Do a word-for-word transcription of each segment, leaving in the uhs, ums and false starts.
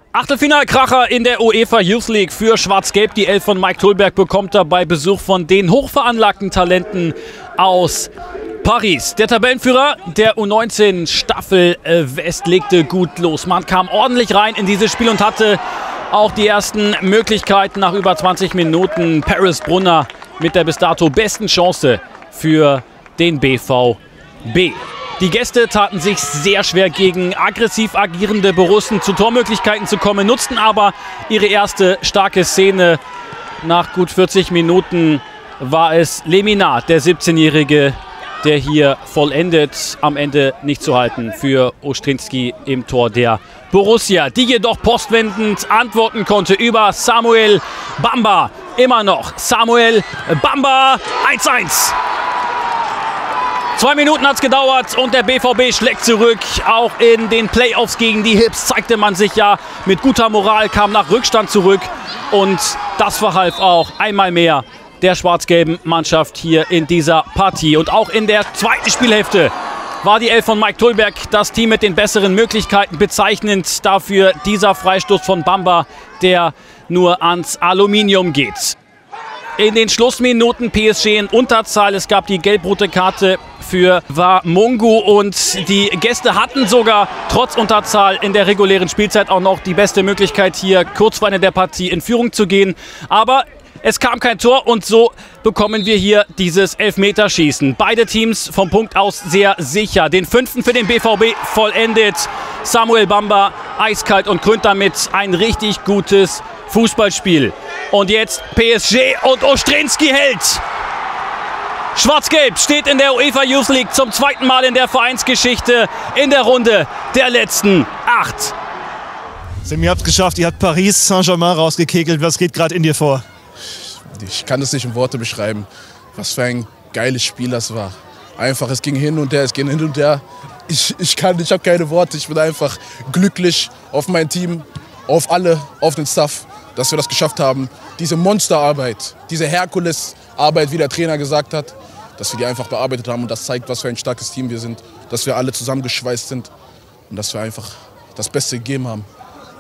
Achtelfinalkracher in der UEFA Youth League für Schwarz-Gelb. Die Elf von Mike Tulberg bekommt dabei Besuch von den hochveranlagten Talenten aus Paris. Der Tabellenführer der U neunzehn Staffel West legte gut los. Man kam ordentlich rein in dieses Spiel und hatte auch die ersten Möglichkeiten nach über zwanzig Minuten. Paris Brunner mit der bis dato besten Chance für den B V B. Die Gäste taten sich sehr schwer gegen aggressiv agierende Borussen zu Tormöglichkeiten zu kommen, nutzten aber ihre erste starke Szene. Nach gut vierzig Minuten war es Lemina, der siebzehnjährige, der hier vollendet. Am Ende nicht zu halten für Ostrinski im Tor der Borussia, die jedoch postwendend antworten konnte über Samuel Bamba. Immer noch Samuel Bamba, eins zu eins. Zwei Minuten hat es gedauert und der B V B schlägt zurück. Auch in den Playoffs gegen die Hips zeigte man sich ja mit guter Moral, kam nach Rückstand zurück. Und das verhalf auch einmal mehr der schwarz-gelben Mannschaft hier in dieser Partie. Und auch in der zweiten Spielhälfte war die Elf von Mike Tulberg das Team mit den besseren Möglichkeiten. Bezeichnend dafür dieser Freistoß von Bamba, der nur ans Aluminium geht. In den Schlussminuten P S G in Unterzahl. Es gab die gelb-rote Karte für Wamungu und die Gäste hatten sogar trotz Unterzahl in der regulären Spielzeit auch noch die beste Möglichkeit, hier kurz vor Ende der Partie in Führung zu gehen. Aber es kam kein Tor und so bekommen wir hier dieses Elfmeterschießen. Beide Teams vom Punkt aus sehr sicher. Den fünften für den B V B vollendet Samuel Bamba eiskalt und krönt damit ein richtig gutes Fußballspiel. Und jetzt P S G und Ostrinski hält. Schwarz-Gelb steht in der UEFA Youth League zum zweiten Mal in der Vereinsgeschichte in der Runde der letzten acht. Sam, ihr habt es geschafft, ihr habt Paris Saint-Germain rausgekegelt. Was geht gerade in dir vor? Ich kann das nicht in Worte beschreiben, was für ein geiles Spiel das war. Einfach, es ging hin und her, es ging hin und her. Ich, ich, kann, ich habe keine Worte, ich bin einfach glücklich auf mein Team, auf alle, auf den Staff, dass wir das geschafft haben. Diese Monsterarbeit, diese Herkulesarbeit, wie der Trainer gesagt hat, dass wir die einfach bearbeitet haben. Und das zeigt, was für ein starkes Team wir sind, dass wir alle zusammengeschweißt sind und dass wir einfach das Beste gegeben haben.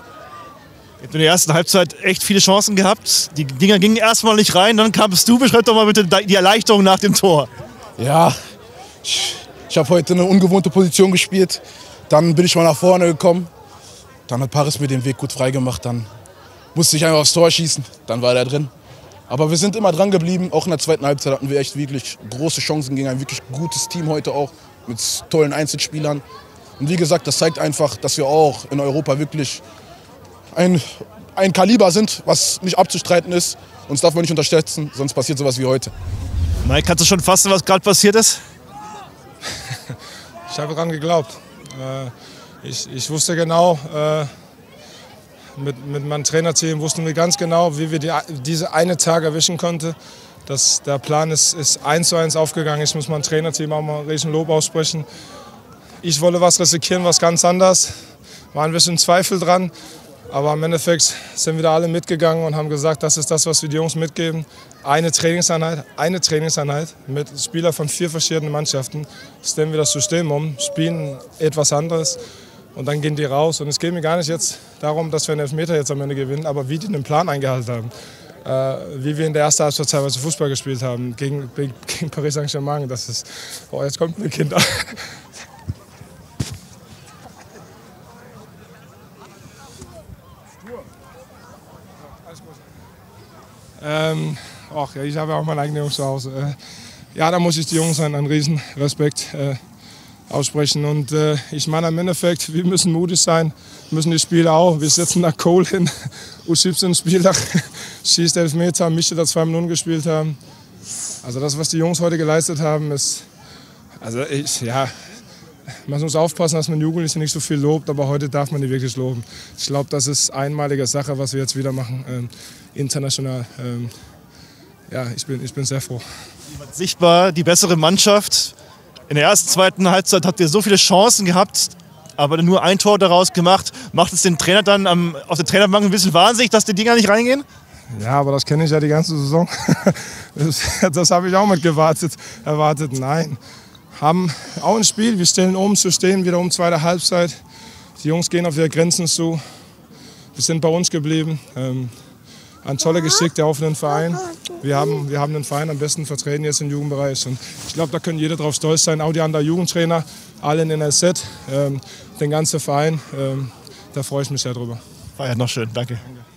Ihr habt in der ersten Halbzeit echt viele Chancen gehabt. Die Dinger gingen erstmal nicht rein, dann kamst du. Beschreib doch mal bitte die Erleichterung nach dem Tor. Ja, ich, ich habe heute eine ungewohnte Position gespielt. Dann bin ich mal nach vorne gekommen. Dann hat Paris mir den Weg gut freigemacht. Dann musste ich einfach aufs Tor schießen. Dann war er drin. Aber wir sind immer dran geblieben. Auch in der zweiten Halbzeit hatten wir echt wirklich große Chancen gegen ein wirklich gutes Team heute auch. Mit tollen Einzelspielern. Und wie gesagt, das zeigt einfach, dass wir auch in Europa wirklich ein, ein Kaliber sind, was nicht abzustreiten ist. Uns darf man nicht unterschätzen, sonst passiert sowas wie heute. Mike, kannst du schon fassen, was gerade passiert ist? Ich habe daran geglaubt. Ich, ich wusste genau, mit, mit meinem Trainerteam wussten wir ganz genau, wie wir die, diese eine Tag erwischen konnten. Das, der Plan ist, ist eins zu eins aufgegangen. Ich muss meinem Trainerteam auch mal ein riesen Lob aussprechen. Ich wollte was riskieren, was ganz anders. War ein bisschen Zweifel dran. Aber im Endeffekt sind wir da alle mitgegangen und haben gesagt, das ist das, was wir die Jungs mitgeben. Eine Trainingseinheit, eine Trainingseinheit mit Spielern von vier verschiedenen Mannschaften. Stellen wir das System um, spielen etwas anderes und dann gehen die raus. Und es geht mir gar nicht jetzt darum, dass wir einen Elfmeter jetzt am Ende gewinnen, aber wie die den Plan eingehalten haben. Äh, wie wir in der ersten Halbzeit teilweise Fußball gespielt haben gegen, gegen Paris Saint-Germain. Das ist, oh, jetzt kommt ein Kind. Ähm, ach, ja, ich habe auch meine eigenen Jungs zu Hause. Äh, ja, da muss ich die Jungs einen, einen riesen Respekt äh, aussprechen. Und äh, ich meine im Endeffekt, wir müssen mutig sein, müssen die Spieler auch. Wir setzen da Cole hin, U siebzehn Spieler, schießt Elfmeter, Mische da zwei Minuten gespielt haben. Also das, was die Jungs heute geleistet haben, ist, also ich, ja, man muss aufpassen, dass man Jugendliche nicht so viel lobt, aber heute darf man die wirklich loben. Ich glaube, das ist einmalige Sache, was wir jetzt wieder machen, ähm, international. Ähm, ja, ich bin, ich bin sehr froh. Sichtbar die bessere Mannschaft. In der ersten, zweiten Halbzeit habt ihr so viele Chancen gehabt, aber nur ein Tor daraus gemacht. Macht es den Trainer dann am, auf der Trainerbank ein bisschen wahnsinnig, dass die Dinger nicht reingehen? Ja, aber das kenne ich ja die ganze Saison. das das habe ich auch mit gewartet, erwartet. Nein. Haben auch ein Spiel, wir stellen um zu stehen, wieder um zweite Halbzeit. Die Jungs gehen auf ihre Grenzen zu. wir sind bei uns geblieben. Ähm, Ein toller Geschick der offenen Verein. Wir haben, wir haben den Verein am besten vertreten jetzt im Jugendbereich. Und ich glaube, da können jeder drauf stolz sein. Auch die anderen Jugendtrainer, alle in N L Z, ähm, den ganzen Verein. Ähm, da freue ich mich sehr drüber. War ja noch schön, danke. Danke.